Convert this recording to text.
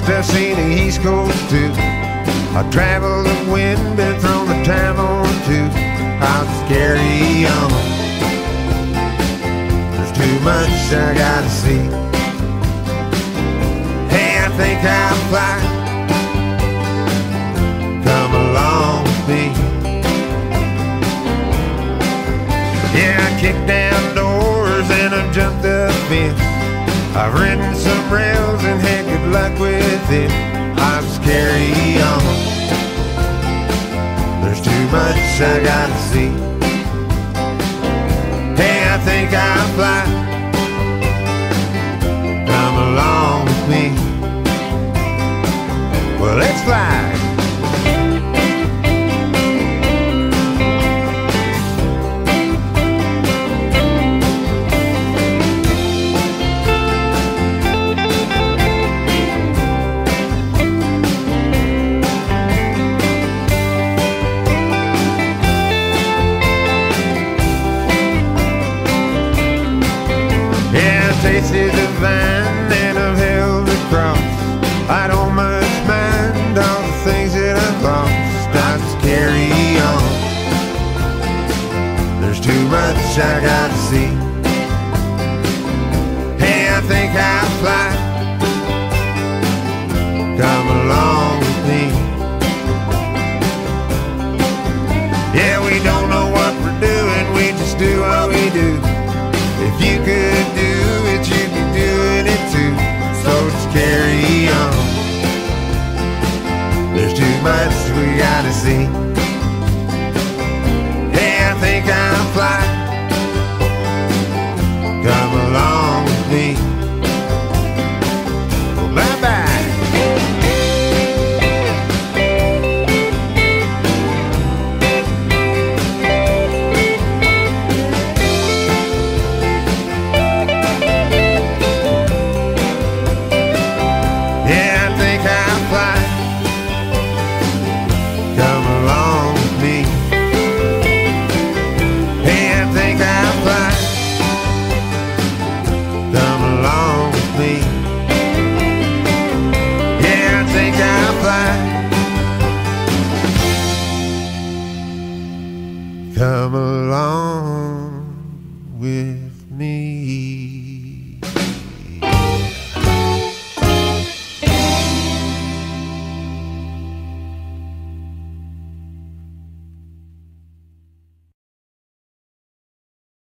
West, I've seen the East Coast too. I traveled the wind, been thrown the time on too. I'm scary young. There's too much I gotta see. Hey, I think I'll fly. Come along with me. Yeah, I kicked down doors and I jumped the fence. I've ridden some rails and had good luck with it. I'm scary young. There's too much I gotta see. Hey, I think I'll fly. Come along with me. Well, let's fly. Tasted the vine and I've held the cross. I don't much mind all the things that I've lost. I'm scary young. There's too much I gotta see. Hey, I think I'll fly. Come along with me. Yeah, we don't know what we're doing, we just do what we do. If you could do it, you'd be doing it too. So it's carry on. There's too much we gotta see. Hey, I think I'll fly. Come along with me. Well, bye-bye. Come along with me.